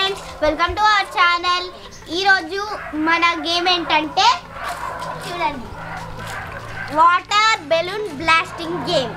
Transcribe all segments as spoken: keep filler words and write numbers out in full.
Friends, welcome to our channel. ఈరోజు మన game ఏంటంటే చూడండి, water balloon blasting game.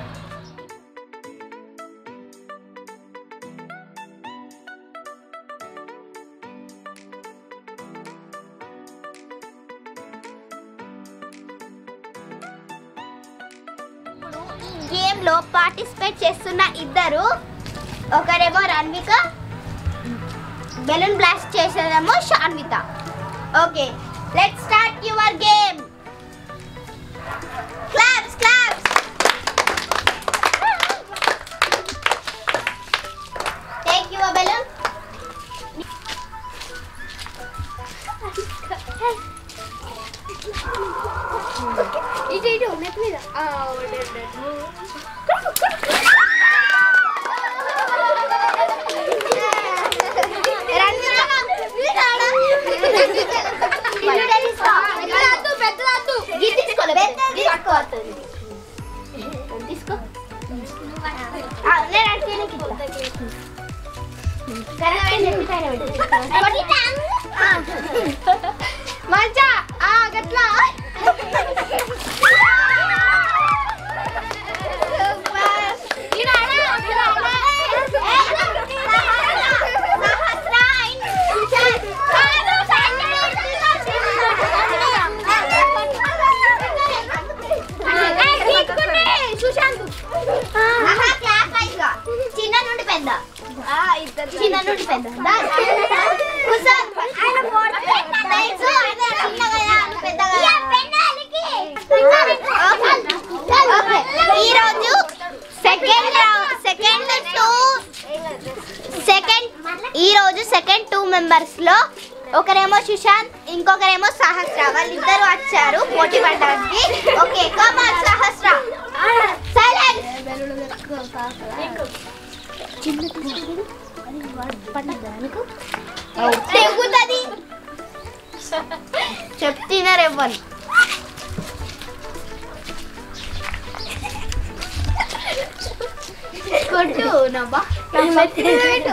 Game లో పార్టిసిపేట్ చేస్తున్న ఇద్దరు, ఒకరేమో రన్విక, బెలూన్ బ్లాస్ట్ చేసేదేమో Shanvitha. Okay, let's start your game. Claps claps. Take your balloon. ఇటు ఇటు నెట్ మీద. మంచా గట్లా చిన్న నుండి పెద్ద చిన్న నుండి పెద్ద ఈరోజు సెకండ్ సెకండ్ టూ సెకండ్ ఈరోజు సెకండ్ టూ మెంబర్స్ లో ఒకరేమో సుశాంత్, ఇంకొకరేమో సహస్ర. వాళ్ళిద్దరు వచ్చారు పోటీ పడడానికి. Okay, come on Sahasra. Silence. తెగుతుంది చెప్తున్నారు ఎవరు. కొట్టు నవ్వా పెట్టు.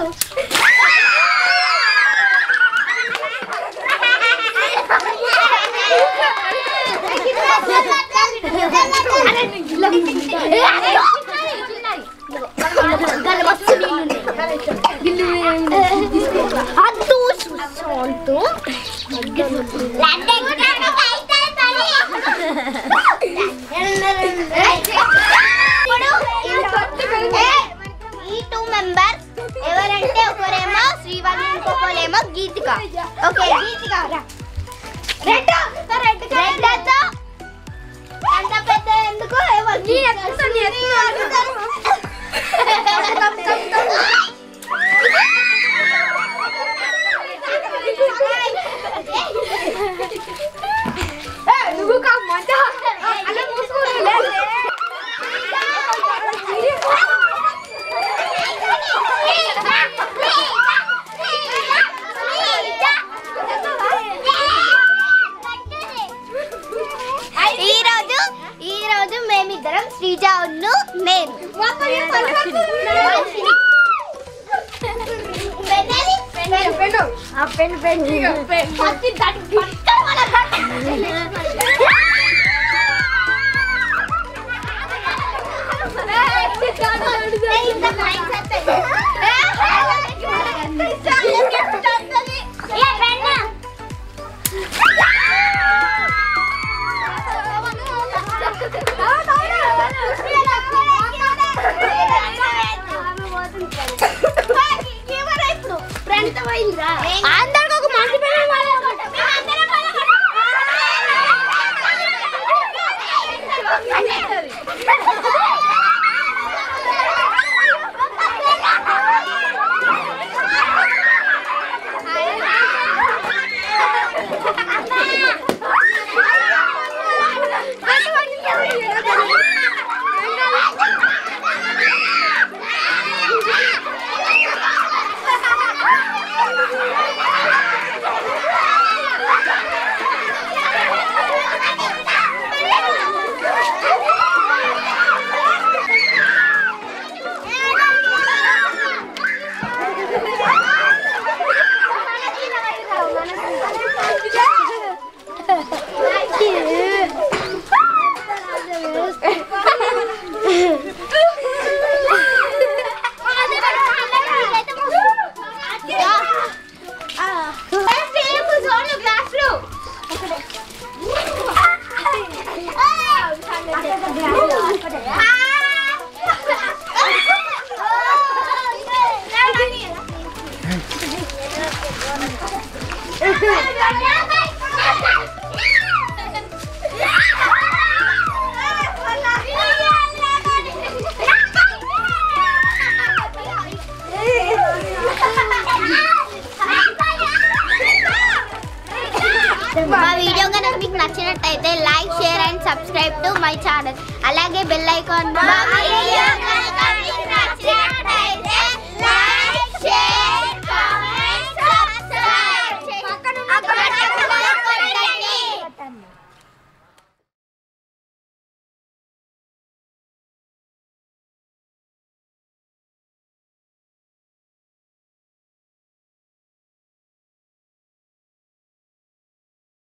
ఈ టూ మెంబర్స్ ఎవరంటే ఒకరేమో శ్రీవాణి, ఇంకొకరేమో Geethika. Okay, Geethika red red red అంత పెద్ద ఎందుకు? నువ్వు కామంటా అలా మూసుకోలే. ఈరోజు ఈరోజు మేమిద్దరం, శ్రీజ ఉన్ను నేను. అందరికి ఒక మంచి మా వీడియో కనుక మీకు నచ్చినట్టయితే like share and subscribe to my channel. అలాగే బెల్ ఐకాన్